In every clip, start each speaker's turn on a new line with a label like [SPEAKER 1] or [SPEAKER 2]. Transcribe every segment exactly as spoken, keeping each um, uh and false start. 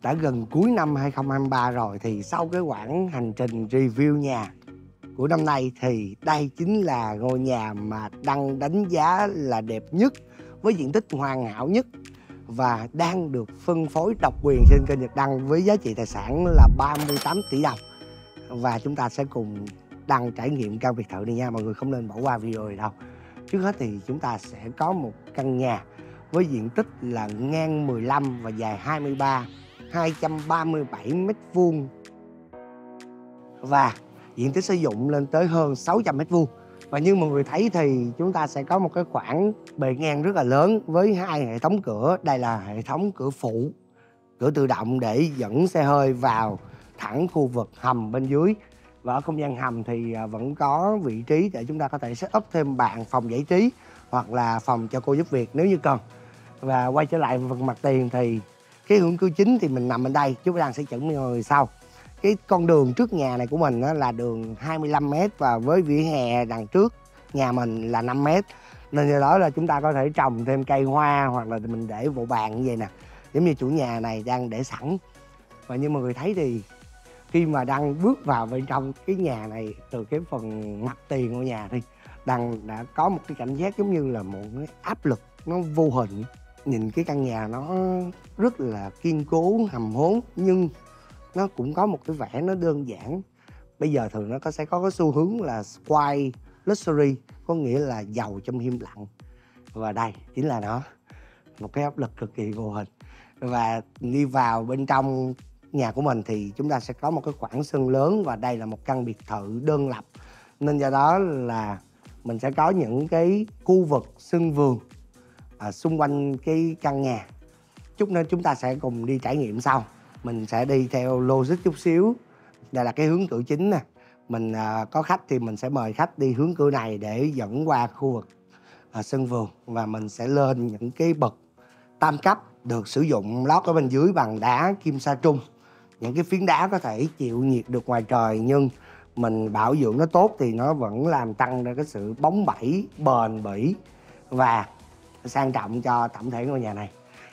[SPEAKER 1] Đã gần cuối năm hai không hai ba rồi thì sau cái quãng hành trình review nhà của năm nay thì đây chính là ngôi nhà mà Đăng đánh giá là đẹp nhất, với diện tích hoàn hảo nhất và đang được phân phối độc quyền trên kênh Nhật Đăng với giá trị tài sản là ba mươi tám tỷ đồng. Và chúng ta sẽ cùng Đăng trải nghiệm căn biệt thự này nha, mọi người không nên bỏ qua video này đâu. Trước hết thì chúng ta sẽ có một căn nhà với diện tích là ngang mười lăm và dài hai mươi ba, hai trăm ba mươi bảy mét vuông và diện tích sử dụng lên tới hơn sáu trăm mét vuông. Và như mọi người thấy thì chúng ta sẽ có một cái khoảng bề ngang rất là lớn với hai hệ thống cửa. Đây là hệ thống cửa phụ, cửa tự động để dẫn xe hơi vào thẳng khu vực hầm bên dưới. Và ở không gian hầm thì vẫn có vị trí để chúng ta có thể set up thêm bàn phòng giải trí hoặc là phòng cho cô giúp việc nếu như cần. Và quay trở lại phần mặt tiền thì cái hưởng cư chính thì mình nằm bên đây, chúng ta sẽ dẫn mọi người sau. Cái con đường trước nhà này của mình là đường hai mươi lăm mét và với vỉa hè đằng trước nhà mình là năm mét. Nên do đó là chúng ta có thể trồng thêm cây hoa hoặc là mình để bộ bàn như vậy nè, giống như chủ nhà này đang để sẵn. Và như mọi người thấy thì khi mà Đăng bước vào bên trong cái nhà này, từ cái phần mặt tiền của nhà thì Đăng đã có một cái cảm giác giống như là một cái áp lực nó vô hình. Nhìn cái căn nhà nó rất là kiên cố, hầm hố nhưng nó cũng có một cái vẻ nó đơn giản. Bây giờ thường nó có sẽ có cái xu hướng là quiet luxury, có nghĩa là giàu trong im lặng. Và đây chính là nó, một cái áp lực cực kỳ vô hình. Và đi vào bên trong nhà của mình thì chúng ta sẽ có một cái khoảng sân lớn và đây là một căn biệt thự đơn lập. Nên do đó là mình sẽ có những cái khu vực sân vườn à, xung quanh cái căn nhà. Chút nữa chúng ta sẽ cùng đi trải nghiệm sau. Mình sẽ đi theo logic chút xíu. Đây là cái hướng cửa chính nè. Mình à, có khách thì mình sẽ mời khách đi hướng cửa này để dẫn qua khu vực à, sân vườn. Và mình sẽ lên những cái bậc tam cấp được sử dụng lót ở bên dưới bằng đá kim sa trung. Những cái phiến đá có thể chịu nhiệt được ngoài trời nhưng mình bảo dưỡng nó tốt thì nó vẫn làm tăng ra cái sự bóng bẩy, bền bỉ và sang trọng cho tổng thể ngôi nhà này.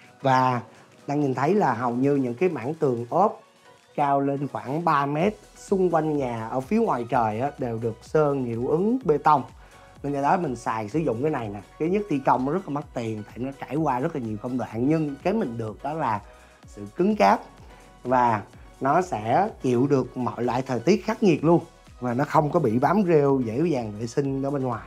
[SPEAKER 1] Và đang nhìn thấy là hầu như những cái mảng tường ốp cao lên khoảng ba mét xung quanh nhà ở phía ngoài trời á, đều được sơn hiệu ứng bê tông. Nên do đó mình xài sử dụng cái này nè. Cái nhất thi công nó rất là mất tiền tại nó trải qua rất là nhiều công đoạn, nhưng cái mình được đó là sự cứng cáp và nó sẽ chịu được mọi loại thời tiết khắc nghiệt luôn, và nó không có bị bám rêu, dễ dàng vệ sinh ở bên ngoài.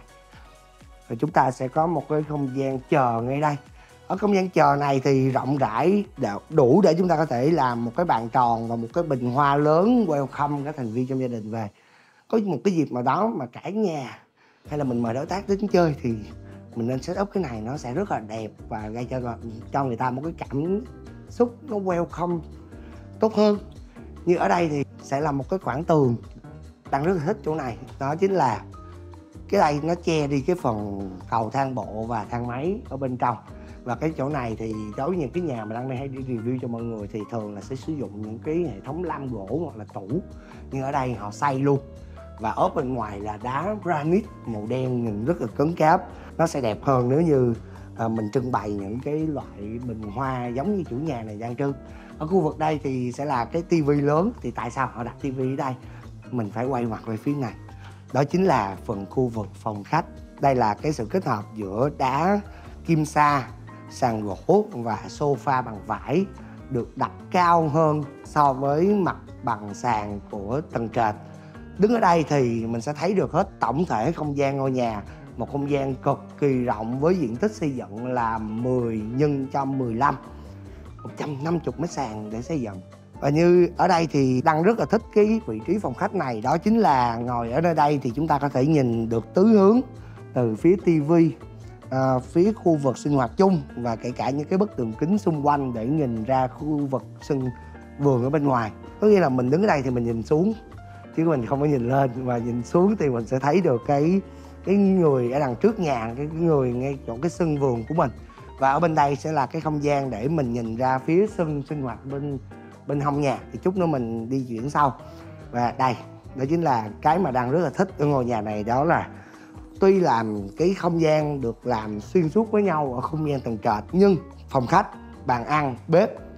[SPEAKER 1] Và chúng ta sẽ có một cái không gian chờ ngay đây. Ở không gian chờ này thì rộng rãi, đủ để chúng ta có thể làm một cái bàn tròn và một cái bình hoa lớn welcome các thành viên trong gia đình về. Có một cái dịp nào đó mà cả nhà hay là mình mời đối tác đến chơi thì mình nên set up cái này, nó sẽ rất là đẹp và gây cho cho người ta một cái cảm xúc nó welcome tốt hơn. Như ở đây thì sẽ là một cái khoảng tường. Đang rất là thích chỗ này, đó chính là cái đây nó che đi cái phần cầu thang bộ và thang máy ở bên trong. Và cái chỗ này thì đối với những cái nhà mà Đăng đây hay đi review cho mọi người thì thường là sẽ sử dụng những cái hệ thống lam gỗ hoặc là tủ. Nhưng ở đây họ xây luôn. Và ốp bên ngoài là đá granite màu đen nhìn rất là cứng cáp. Nó sẽ đẹp hơn nếu như à, mình trưng bày những cái loại bình hoa giống như chủ nhà này đang trưng. Ở khu vực đây thì sẽ là cái tivi lớn. Thì tại sao họ đặt tivi ở đây? Mình phải quay mặt về phía này. Đó chính là phần khu vực phòng khách. Đây là cái sự kết hợp giữa đá kim sa, sàn gỗ và sofa bằng vải được đặt cao hơn so với mặt bằng sàn của tầng trệt. Đứng ở đây thì mình sẽ thấy được hết tổng thể không gian ngôi nhà. Một không gian cực kỳ rộng với diện tích xây dựng là mười nhân cho mười lăm, một trăm năm mươi mét sàn để xây dựng. Và như ở đây thì Đăng rất là thích cái vị trí phòng khách này. Đó chính là ngồi ở nơi đây thì chúng ta có thể nhìn được tứ hướng từ phía tivi, à, phía khu vực sinh hoạt chung và kể cả những cái bức tường kính xung quanh để nhìn ra khu vực sân vườn ở bên ngoài. Có nghĩa là mình đứng ở đây thì mình nhìn xuống chứ mình không có nhìn lên, và nhìn xuống thì mình sẽ thấy được cái cái người ở đằng trước nhà, cái người ngay chỗ cái sân vườn của mình. Và ở bên đây sẽ là cái không gian để mình nhìn ra phía sân sinh hoạt bên bên hông nhà. Thì chút nữa mình đi chuyển sau. Và đây, đó chính là cái mà Đăng rất là thích ở ngôi nhà này, đó là tuy làm cái không gian được làm xuyên suốt với nhau ở không gian tầng trệt, nhưng phòng khách, bàn ăn, bếp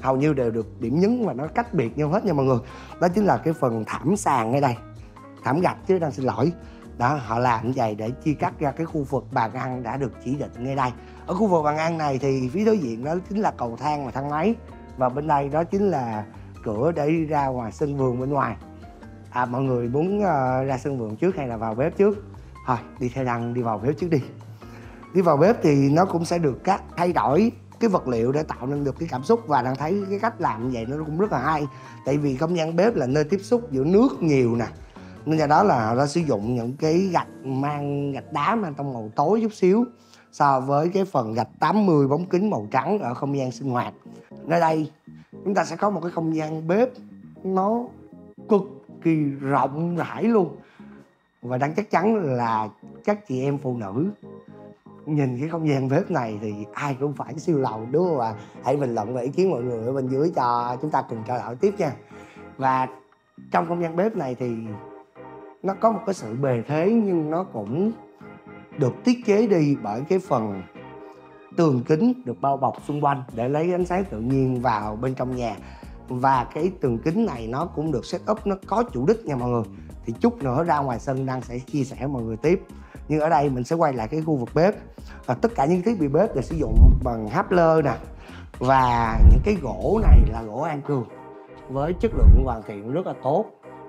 [SPEAKER 1] hầu như đều được điểm nhấn và nó cách biệt nhau hết nha mọi người. Đó chính là cái phần thảm sàn ngay đây, thảm gạch chứ đang xin lỗi. Đó, họ làm như vậy để chia cắt ra cái khu vực bàn ăn đã được chỉ định ngay đây. Ở khu vực bàn ăn này thì phía đối diện đó chính là cầu thang và thang máy, và bên đây đó chính là cửa để đi ra ngoài sân vườn bên ngoài. À, mọi người muốn uh, ra sân vườn trước hay là vào bếp trước? Thôi đi theo Đăng đi vào bếp trước đi. Đi vào bếp thì nó cũng sẽ được cắt thay đổi cái vật liệu để tạo nên được cái cảm xúc, và Đăng thấy cái cách làm như vậy nó cũng rất là hay. Tại vì không gian bếp là nơi tiếp xúc giữa nước nhiều nè, nên do đó là họ đã sử dụng những cái gạch mang gạch đá mang tông màu tối chút xíu so với cái phần gạch tám mươi bóng kính màu trắng ở không gian sinh hoạt. Nơi đây chúng ta sẽ có một cái không gian bếp nó cực kỳ rộng rãi luôn, và Đăng chắc chắn là các chị em phụ nữ nhìn cái không gian bếp này thì ai cũng phải siêu lòng, đúng không ạ? Hãy bình luận và ý kiến mọi người ở bên dưới cho chúng ta cùng trao đổi tiếp nha. Và trong không gian bếp này thì nó có một cái sự bề thế, nhưng nó cũng được thiết kế đi bởi cái phần tường kính được bao bọc xung quanh để lấy ánh sáng tự nhiên vào bên trong nhà. Và cái tường kính này nó cũng được set up, nó có chủ đích nha mọi người. Thì chút nữa ra ngoài sân Đăng sẽ chia sẻ mọi người tiếp. Nhưng ở đây mình sẽ quay lại cái khu vực bếp. Và tất cả những thiết bị bếp được sử dụng bằng háp lơ nè, và những cái gỗ này là gỗ An Cường với chất lượng hoàn thiện rất là tốt.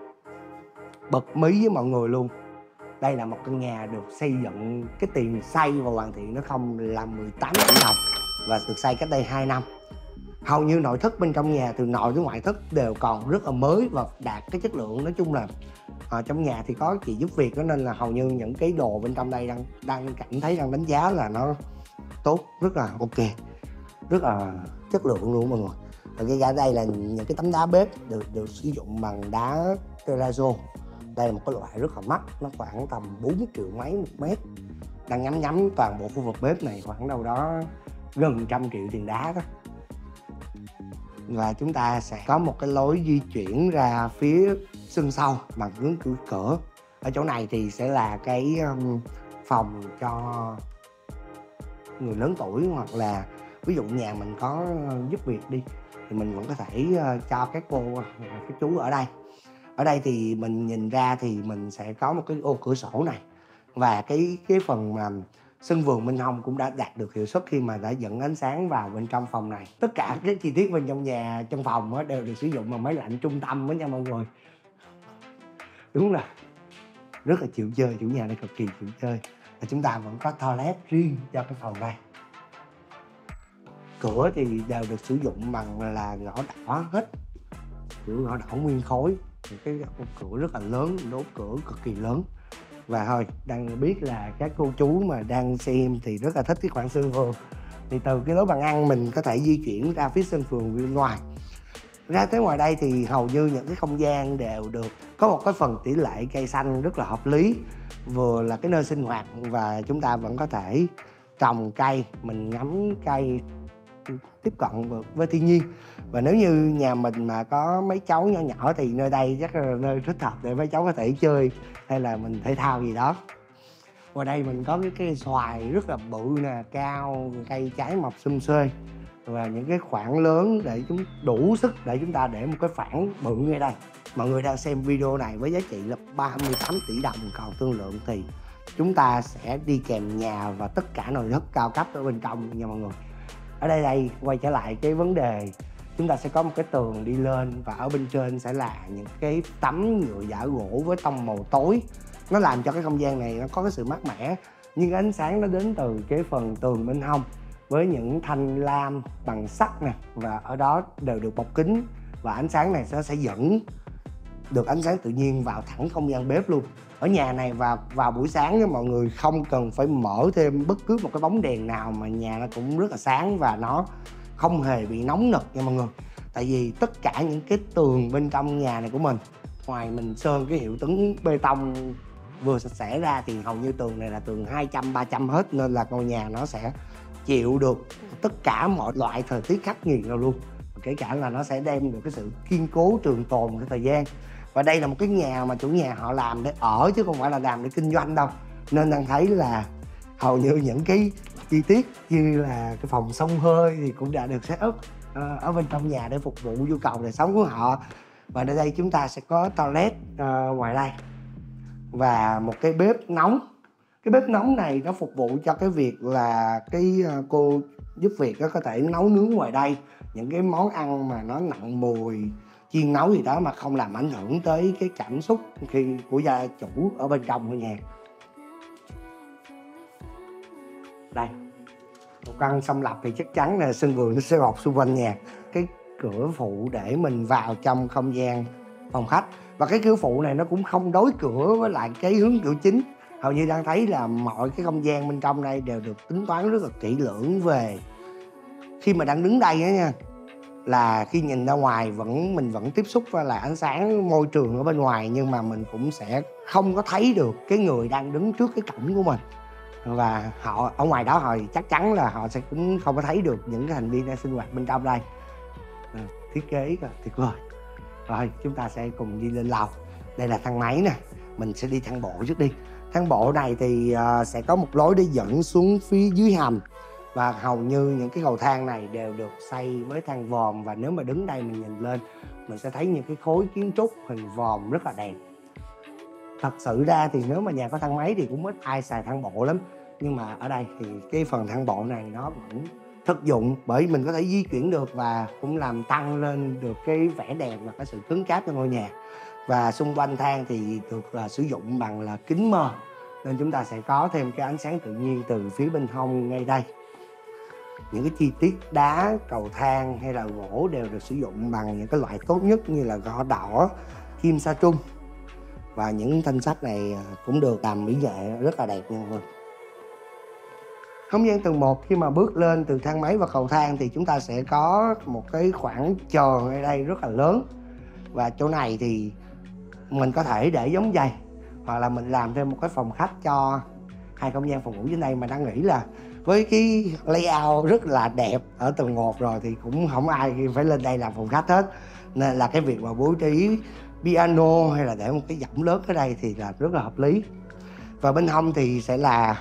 [SPEAKER 1] Bật mí với mọi người luôn, đây là một căn nhà được xây dựng, cái tiền xây và hoàn thiện nó không là mười tám tỷ đồng và được xây cách đây hai năm. Hầu như nội thất bên trong nhà từ nội đến ngoại thất đều còn rất là mới và đạt cái chất lượng. Nói chung là ở trong nhà thì có chị giúp việc đó, nên là hầu như những cái đồ bên trong đây đang đang cảm thấy đang đánh giá là nó tốt, rất là ok, rất là chất lượng luôn mọi người. Và cái ra đây là những cái tấm đá bếp được được sử dụng bằng đá terrazzo. Đây là một cái loại rất là mắc, nó khoảng tầm bốn triệu mấy một mét. Đang nhắm nhắm toàn bộ khu vực bếp này khoảng đâu đó gần trăm triệu tiền đá đó. Và chúng ta sẽ có một cái lối di chuyển ra phía sân sau bằng hướng cửa cửa. Ở chỗ này thì sẽ là cái um, phòng cho người lớn tuổi, hoặc là ví dụ nhà mình có giúp việc đi thì mình vẫn có thể uh, cho các cô các chú ở đây. Ở đây thì mình nhìn ra thì mình sẽ có một cái ô cửa sổ này, và cái cái phần mà sân vườn bên hông cũng đã đạt được hiệu suất khi mà đã dẫn ánh sáng vào bên trong phòng này. Tất cả các chi tiết bên trong nhà, trong phòng đó, đều được sử dụng bằng máy lạnh trung tâm đó nha mọi người. Đúng là rất là chịu chơi, chủ nhà này cực kỳ chịu chơi. Và chúng ta vẫn có toilet riêng cho cái phòng đây. Cửa thì đều được sử dụng bằng là gỗ đỏ hết, kiểu gỗ đỏ nguyên khối. Cái cửa rất là lớn, đốt cửa cực kỳ lớn. Và thôi, đang biết là các cô chú mà đang xem thì rất là thích cái khoảng sân vườn. Thì từ cái lối bàn ăn mình có thể di chuyển ra phía sân vườn bên ngoài. Ra tới ngoài đây thì hầu như những cái không gian đều được có một cái phần tỷ lệ cây xanh rất là hợp lý. Vừa là cái nơi sinh hoạt và chúng ta vẫn có thể trồng cây, mình ngắm cây, tiếp cận với thiên nhiên. Và nếu như nhà mình mà có mấy cháu nhỏ nhỏ thì nơi đây chắc là nơi thích hợp để mấy cháu có thể chơi hay là mình thể thao gì đó. Ngoài đây mình có cái cây xoài rất là bự nè, cao, cây trái mọc xum xuê, và những cái khoảng lớn để chúng đủ sức để chúng ta để một cái phản bự ngay đây. Mọi người đang xem video này với giá trị là ba mươi tám tỷ đồng, còn thương lượng thì chúng ta sẽ đi kèm nhà và tất cả nội thất cao cấp ở bên trong nha mọi người. Ở đây đây quay trở lại cái vấn đề, chúng ta sẽ có một cái tường đi lên và ở bên trên sẽ là những cái tấm nhựa giả gỗ với tông màu tối. Nó làm cho cái không gian này nó có cái sự mát mẻ, nhưng ánh sáng nó đến từ cái phần tường bên hông với những thanh lam bằng sắt nè, và ở đó đều được bọc kính, và ánh sáng này nó sẽ dẫn được ánh sáng tự nhiên vào thẳng không gian bếp luôn. Ở nhà này vào vào buổi sáng đó, mọi người không cần phải mở thêm bất cứ một cái bóng đèn nào mà nhà nó cũng rất là sáng và nó không hề bị nóng nực nha mọi người. Tại vì tất cả những cái tường bên trong nhà này của mình, ngoài mình sơn cái hiệu tấn bê tông vừa sạch sẽ ra thì hầu như tường này là tường hai trăm ba trăm hết, nên là ngôi nhà nó sẽ chịu được tất cả mọi loại thời tiết khắc nghiệt nào luôn. Kể cả là nó sẽ đem được cái sự kiên cố trường tồn cái thời gian. Và đây là một cái nhà mà chủ nhà họ làm để ở chứ không phải là làm để kinh doanh đâu, nên đang thấy là hầu như những cái chi tiết như là cái phòng xông hơi thì cũng đã được set up ờ, ở bên trong nhà để phục vụ nhu cầu đời sống của họ. Và ở đây chúng ta sẽ có toilet uh, ngoài đây và một cái bếp nóng. Cái bếp nóng này nó phục vụ cho cái việc là cái uh, cô giúp việc có thể nấu nướng ngoài đây những cái món ăn mà nó nặng mùi, chiên nấu gì đó mà không làm ảnh hưởng tới cái cảm xúc khi của gia chủ ở bên trong ngôi nhà. Đây, một căn song lập thì chắc chắn là sân vườn nó sẽ bọc xung quanh nhà. Cái cửa phụ để mình vào trong không gian phòng khách, và cái cửa phụ này nó cũng không đối cửa với lại cái hướng cửa chính. Hầu như đang thấy là mọi cái không gian bên trong đây đều được tính toán rất là kỹ lưỡng về khi mà đang đứng đây á nha, là khi nhìn ra ngoài vẫn mình vẫn tiếp xúc với lại ánh sáng môi trường ở bên ngoài, nhưng mà mình cũng sẽ không có thấy được cái người đang đứng trước cái cổng của mình, và họ ở ngoài đó họ chắc chắn là họ sẽ cũng không có thấy được những cái thành viên đang sinh hoạt bên trong đây. À, thiết kế tuyệt vời. Rồi chúng ta sẽ cùng đi lên lầu. Đây là thang máy nè, mình sẽ đi thang bộ trước đi. Thang bộ này thì uh, sẽ có một lối để dẫn xuống phía dưới hầm, và hầu như những cái cầu thang này đều được xây với than vòm, và nếu mà đứng đây mình nhìn lên mình sẽ thấy những cái khối kiến trúc hình vòm rất là đẹp. Thật sự ra thì nếu mà nhà có thang máy thì cũng ít ai xài thang bộ lắm, nhưng mà ở đây thì cái phần thang bộ này nó vẫn thực dụng, bởi mình có thể di chuyển được và cũng làm tăng lên được cái vẻ đẹp và cái sự cứng cáp cho ngôi nhà. Và xung quanh thang thì được là sử dụng bằng là kính mờ, nên chúng ta sẽ có thêm cái ánh sáng tự nhiên từ phía bên hông ngay đây. Những cái chi tiết đá, cầu thang hay là gỗ đều được sử dụng bằng những cái loại tốt nhất như là gỗ đỏ, kim sa trung. Và những thanh sách này cũng được làm mỹ nghệ rất là đẹp nha mọi người. Không gian tầng một, khi mà bước lên từ thang máy và cầu thang thì chúng ta sẽ có một cái khoảng chờ ở đây rất là lớn. Và chỗ này thì mình có thể để giống giày, hoặc là mình làm thêm một cái phòng khách cho hai không gian phòng ngủ trên đây. Mà đang nghĩ là với cái layout rất là đẹp ở tầng một rồi thì cũng không ai phải lên đây làm phòng khách hết, nên là cái việc mà bố trí piano hay là để một cái võng lớn ở đây thì là rất là hợp lý. Và bên hông thì sẽ là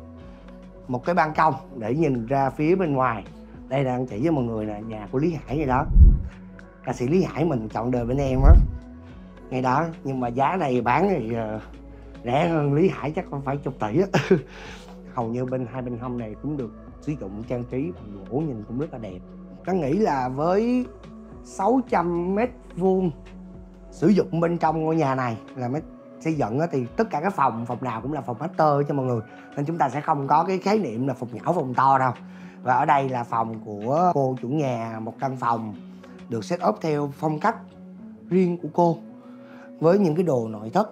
[SPEAKER 1] một cái ban công để nhìn ra phía bên ngoài. Đây đang chỉ với mọi người là nhà của Lý Hải vậy đó, ca sĩ Lý Hải mình chọn đời bên em á ngay đó. Nhưng mà giá này bán thì uh, rẻ hơn Lý Hải chắc không phải chục tỷ á. Hầu như bên hai bên hông này cũng được sử dụng trang trí bằng gỗ, nhìn cũng rất là đẹp. Ta nghĩ là với sáu trăm mét vuông sử dụng bên trong ngôi nhà này là mới xây dựng á, thì tất cả các phòng phòng nào cũng là phòng master cho mọi người, nên chúng ta sẽ không có cái khái niệm là phòng nhỏ phòng to đâu. Và ở đây là phòng của cô chủ nhà, một căn phòng được set up theo phong cách riêng của cô với những cái đồ nội thất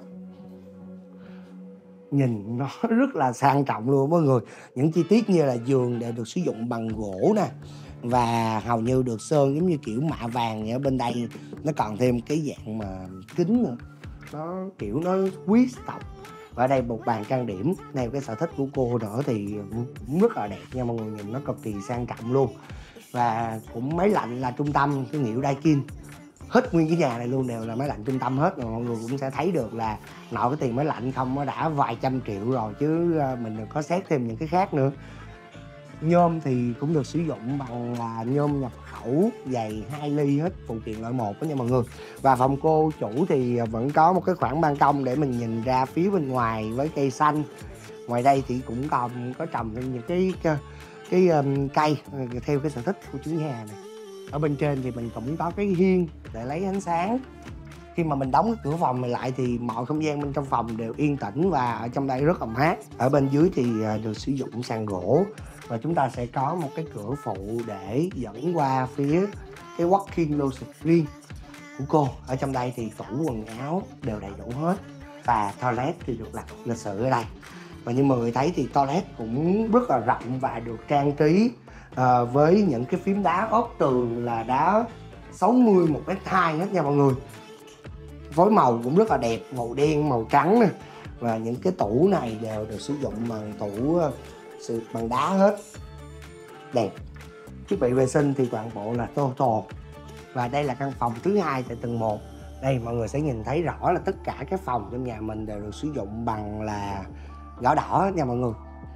[SPEAKER 1] nhìn nó rất là sang trọng luôn mọi người. Những chi tiết như là giường đều được sử dụng bằng gỗ nè, và hầu như được sơn giống như kiểu mạ vàng ở bên đây. Nó còn thêm cái dạng mà kính nữa, nó kiểu nó quý tộc. Và ở đây một bàn trang điểm theo cái sở thích của cô nữa thì cũng rất là đẹp nha mọi người, nhìn nó cực kỳ sang trọng luôn. Và cũng máy lạnh là trung tâm thương hiệu Daikin. Hết nguyên cái nhà này luôn đều là máy lạnh trung tâm hết, mà mọi người cũng sẽ thấy được là nội cái tiền máy lạnh không nó đã vài trăm triệu rồi, chứ mình đừng có xét thêm những cái khác nữa. Nhôm thì cũng được sử dụng bằng là nhôm nhập khẩu dày hai ly hết, phụ kiện loại một đó nha mọi người. Và phòng cô chủ thì vẫn có một cái khoảng ban công để mình nhìn ra phía bên ngoài với cây xanh. Ngoài đây thì cũng còn có trồng những cái cái, cái um, cây theo cái sở thích của chủ nhà này. Ở bên trên thì mình cũng có cái hiên để lấy ánh sáng. Khi mà mình đóng cái cửa phòng này lại thì mọi không gian bên trong phòng đều yên tĩnh và ở trong đây rất là mát. Ở bên dưới thì được sử dụng sàn gỗ, và chúng ta sẽ có một cái cửa phụ để dẫn qua phía cái walk-in closet riêng của cô. Ở trong đây thì tủ quần áo đều đầy đủ hết, và toilet thì được đặt lịch sự ở đây. Và như mọi người thấy thì toilet cũng rất là rộng và được trang trí à, với những cái phím đá ốp tường là đá sáu mươi một mét hai hết nha mọi người. Phối màu cũng rất là đẹp, màu đen, màu trắng nè. Và những cái tủ này đều được sử dụng bằng tủ sự bằng đá hết, đẹp. Thiết bị vệ sinh thì toàn bộ là Total. Và đây là căn phòng thứ hai tại tầng một. Đây mọi người sẽ nhìn thấy rõ là tất cả các phòng trong nhà mình đều được sử dụng bằng là gỗ đỏ nha mọi người.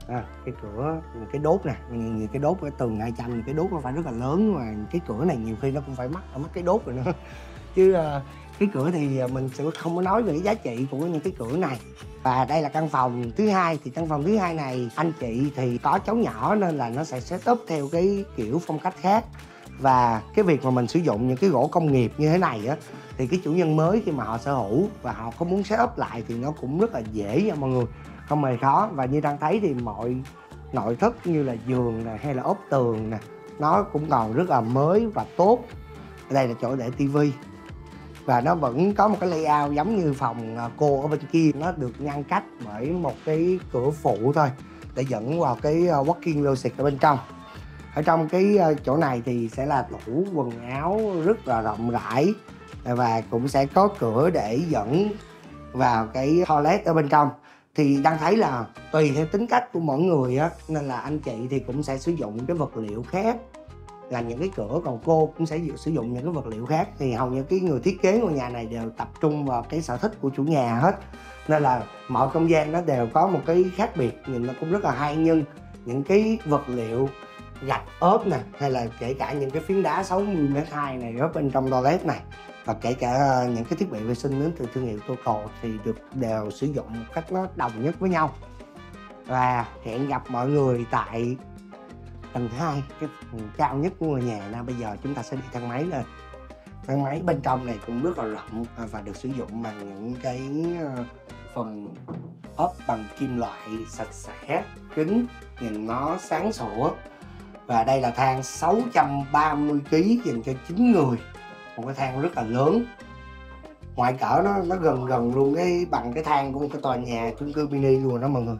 [SPEAKER 1] À, cái cửa, cái đốt nè, nhìn cái đốt, cái tường hai trăm, cái đốt nó phải rất là lớn, mà cái cửa này nhiều khi nó cũng phải mắc ở mắc cái đốt rồi nữa. Chứ uh, cái cửa thì mình sẽ không có nói về cái giá trị của những cái cửa này. Và đây là căn phòng thứ hai, thì căn phòng thứ hai này anh chị thì có cháu nhỏ nên là nó sẽ set up theo cái kiểu phong cách khác. Và cái việc mà mình sử dụng những cái gỗ công nghiệp như thế này á, thì cái chủ nhân mới khi mà họ sở hữu và họ có muốn set up lại thì nó cũng rất là dễ nha mọi người, không hề khó. Và như đang thấy thì mọi nội thất như là giường nè hay là ốp tường nè, nó cũng còn rất là mới và tốt. Đây là chỗ để tivi, và nó vẫn có một cái layout giống như phòng cô ở bên kia, nó được ngăn cách bởi một cái cửa phụ thôi để dẫn vào cái walk-in closet ở bên trong. Ở trong cái chỗ này thì sẽ là tủ quần áo rất là rộng rãi, và cũng sẽ có cửa để dẫn vào cái toilet ở bên trong. Thì đang thấy là tùy theo tính cách của mỗi người á, nên là anh chị thì cũng sẽ sử dụng cái vật liệu khác là những cái cửa, còn cô cũng sẽ sử dụng những cái vật liệu khác. Thì hầu như cái người thiết kế ngôi nhà này đều tập trung vào cái sở thích của chủ nhà hết, nên là mọi không gian nó đều có một cái khác biệt, nhìn nó cũng rất là hay. Nhưng những cái vật liệu gạch ốp nè, hay là kể cả những cái phiến đá sáu mươi mét hai này ốp bên trong toilet này, và kể cả những cái thiết bị vệ sinh đến từ thương hiệu Total thì được đều sử dụng một cách nó đồng nhất với nhau. Và hẹn gặp mọi người tại tầng hai, cái phần cao nhất của ngôi nhà. Nào bây giờ chúng ta sẽ đi thang máy lên. Thang máy bên trong này cũng rất là rộng và được sử dụng bằng những cái phần ốp bằng kim loại sạch sẽ, kính, nhìn nó sáng sủa. Và đây là thang sáu trăm ba mươi ki lô gam dành cho chín người, một cái thang rất là lớn. Ngoại cỡ nó nó gần gần luôn cái bằng cái thang của một cái tòa nhà chung cư mini luôn đó mọi người.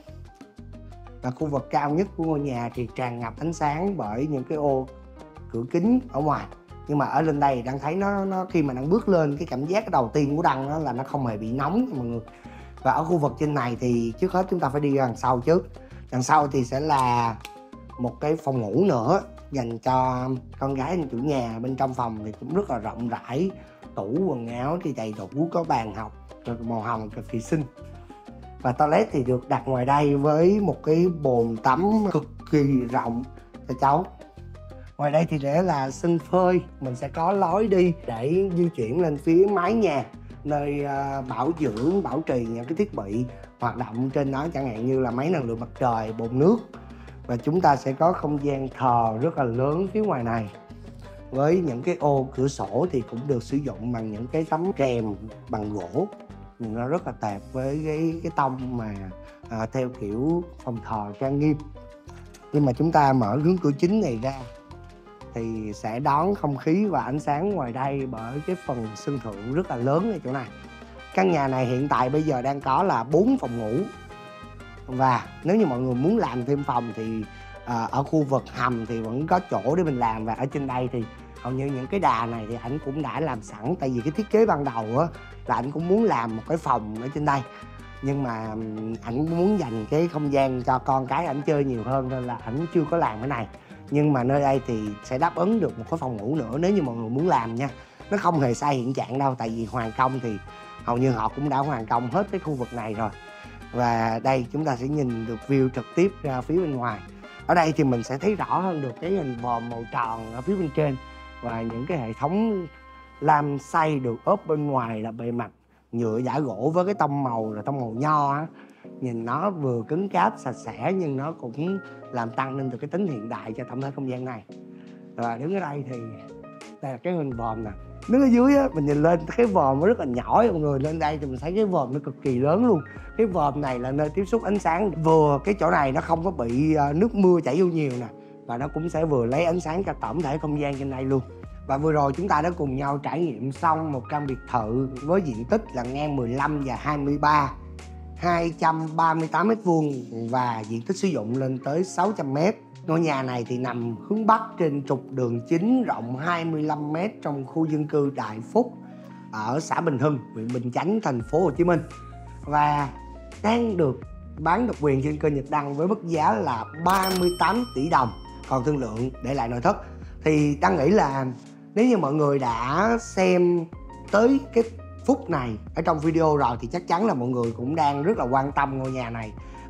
[SPEAKER 1] Và khu vực cao nhất của ngôi nhà thì tràn ngập ánh sáng bởi những cái ô cửa kính ở ngoài. Nhưng mà ở lên đây đang thấy nó nó khi mà đang bước lên, cái cảm giác đầu tiên của Đăng đó là nó không hề bị nóng mọi người. Và ở khu vực trên này thì trước hết chúng ta phải đi ra đằng sau trước. Đằng sau thì sẽ là một cái phòng ngủ nữa dành cho con gái anh chủ nhà. Bên trong phòng thì cũng rất là rộng rãi, tủ quần áo thì đầy đủ, có bàn học màu hồng cực kỳ xinh. Và toilet thì được đặt ngoài đây với một cái bồn tắm cực kỳ rộng cho cháu. Ngoài đây thì để là sân phơi, mình sẽ có lối đi để di chuyển lên phía mái nhà, nơi uh, bảo dưỡng, bảo trì những cái thiết bị hoạt động trên đó, chẳng hạn như là máy năng lượng mặt trời, bồn nước. Và chúng ta sẽ có không gian thờ rất là lớn phía ngoài này, với những cái ô cửa sổ thì cũng được sử dụng bằng những cái tấm rèm bằng gỗ. Nó rất là tệp với cái, cái tông mà à, theo kiểu phòng thờ trang nghiêm. Nhưng mà chúng ta mở hướng cửa chính này ra thì sẽ đón không khí và ánh sáng ngoài đây bởi cái phần sân thượng rất là lớn ở chỗ này. Căn nhà này hiện tại bây giờ đang có là bốn phòng ngủ. Và nếu như mọi người muốn làm thêm phòng thì à, ở khu vực hầm thì vẫn có chỗ để mình làm. Và ở trên đây thì hầu như những cái đà này thì ảnh cũng đã làm sẵn. Tại vì cái thiết kế ban đầu á là ảnh cũng muốn làm một cái phòng ở trên đây, nhưng mà ảnh muốn dành cái không gian cho con cái ảnh chơi nhiều hơn nên là ảnh chưa có làm cái này. Nhưng mà nơi đây thì sẽ đáp ứng được một cái phòng ngủ nữa nếu như mọi người muốn làm nha. Nó không hề sai hiện trạng đâu, tại vì hoàn công thì hầu như họ cũng đã hoàn công hết cái khu vực này rồi. Và đây chúng ta sẽ nhìn được view trực tiếp ra phía bên ngoài. Ở đây thì mình sẽ thấy rõ hơn được cái hình vòm màu tròn ở phía bên trên, và những cái hệ thống lam xay được ốp bên ngoài là bề mặt nhựa giả gỗ với cái tông màu là tông màu nho á. Nhìn nó vừa cứng cáp sạch sẽ nhưng nó cũng làm tăng lên được cái tính hiện đại cho tổng thể không gian này. Và đứng ở đây thì đây là cái hình vòm nè. Đứng ở dưới á, mình nhìn lên cái vòm nó rất là nhỏ mọi người. Lên đây thì mình thấy cái vòm nó cực kỳ lớn luôn. Cái vòm này là nơi tiếp xúc ánh sáng. Vừa cái chỗ này nó không có bị nước mưa chảy vô nhiều nè, và nó cũng sẽ vừa lấy ánh sáng cho tổng thể không gian trên đây luôn. Và vừa rồi chúng ta đã cùng nhau trải nghiệm xong một căn biệt thự với diện tích là ngang mười lăm và hai mươi ba, hai trăm ba mươi tám mét vuông và diện tích sử dụng lên tới sáu trăm mét. Ngôi nhà này thì nằm hướng Bắc trên trục đường chính rộng hai mươi lăm mét trong khu dân cư Đại Phúc ở xã Bình Hưng, huyện Bình Chánh, thành phố Hồ Chí Minh. Và đang được bán độc quyền trên kênh Nhật Đăng với mức giá là ba mươi tám tỷ đồng, còn thương lượng để lại nội thất. Thì Đăng nghĩ là nếu như mọi người đã xem tới cái phút này ở trong video rồi thì chắc chắn là mọi người cũng đang rất là quan tâm ngôi nhà này.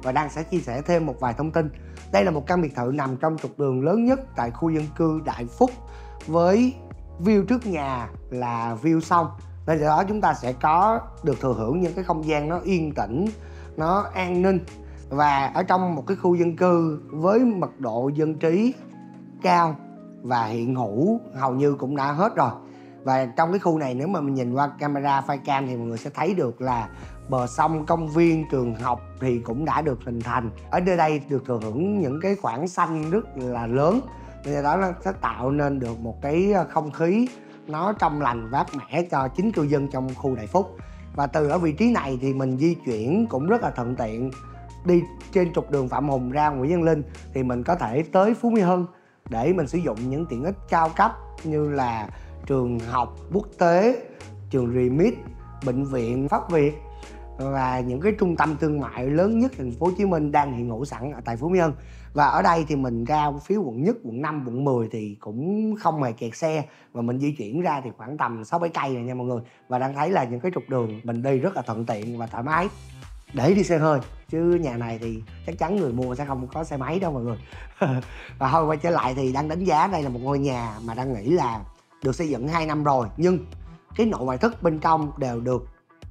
[SPEAKER 1] và Đăng sẽ chia sẻ thêm một vài thông tin. Đây là một căn biệt thự nằm trong trục đường lớn nhất tại khu dân cư Đại Phúc, với view trước nhà là view sông, nên do đó chúng ta sẽ có được thừa hưởng những cái không gian nó yên tĩnh, nó an ninh. Và ở trong một cái khu dân cư với mật độ dân trí cao và hiện hữu hầu như cũng đã hết rồi. Và trong cái khu này nếu mà mình nhìn qua camera flycam thì mọi người sẽ thấy được là bờ sông, công viên, trường học thì cũng đã được hình thành. Ở nơi đây được thừa hưởng những cái khoảng xanh rất là lớn, nên đó nó sẽ tạo nên được một cái không khí nó trong lành mát mẻ cho chính cư dân trong khu Đại Phúc. Và từ ở vị trí này thì mình di chuyển cũng rất là thuận tiện. Đi trên trục đường Phạm Hùng ra Nguyễn Văn Linh thì mình có thể tới Phú Mỹ Hưng để mình sử dụng những tiện ích cao cấp như là trường học quốc tế, trường REMIT, bệnh viện Pháp Việt và những cái trung tâm thương mại lớn nhất thành phố Hồ Chí Minh đang hiện hữu sẵn ở tại Phú Mỹ Hưng. Và ở đây thì mình ra phía quận nhất, quận năm, quận mười thì cũng không hề kẹt xe, và mình di chuyển ra thì khoảng tầm sáu bảy cây rồi nha mọi người. Và đang thấy là những cái trục đường mình đi rất là thuận tiện và thoải mái để đi xe hơi, chứ nhà này thì chắc chắn người mua sẽ không có xe máy đâu mọi người. Và thôi quay trở lại thì đang đánh giá đây là một ngôi nhà mà đang nghĩ là được xây dựng hai năm rồi, nhưng cái nội ngoại thất bên trong đều được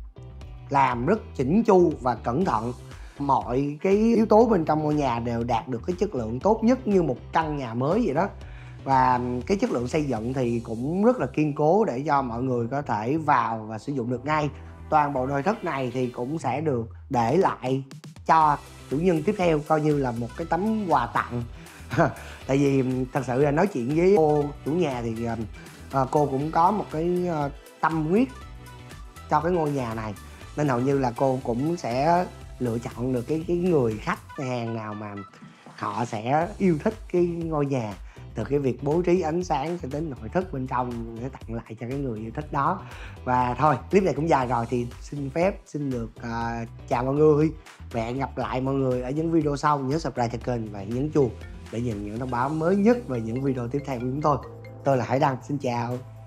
[SPEAKER 1] làm rất chỉnh chu và cẩn thận. Mọi cái yếu tố bên trong ngôi nhà đều đạt được cái chất lượng tốt nhất như một căn nhà mới vậy đó. Và cái chất lượng xây dựng thì cũng rất là kiên cố để cho mọi người có thể vào và sử dụng được ngay. Toàn bộ nội thất này thì cũng sẽ được để lại cho chủ nhân tiếp theo, coi như là một cái tấm quà tặng. Tại vì thật sự là nói chuyện với cô chủ nhà thì à, cô cũng có một cái à, tâm huyết cho cái ngôi nhà này, nên hầu như là cô cũng sẽ lựa chọn được cái cái người khách hàng nào mà họ sẽ yêu thích cái ngôi nhà, từ cái việc bố trí ánh sáng cho đến nội thất bên trong để tặng lại cho cái người yêu thích đó. Và thôi, clip này cũng dài rồi thì xin phép xin được uh, chào mọi người và hẹn gặp lại mọi người ở những video sau. Nhớ subscribe cho kênh và nhấn chuông để nhận những thông báo mới nhất về những video tiếp theo của chúng tôi. Tôi là Hải Đăng, xin chào.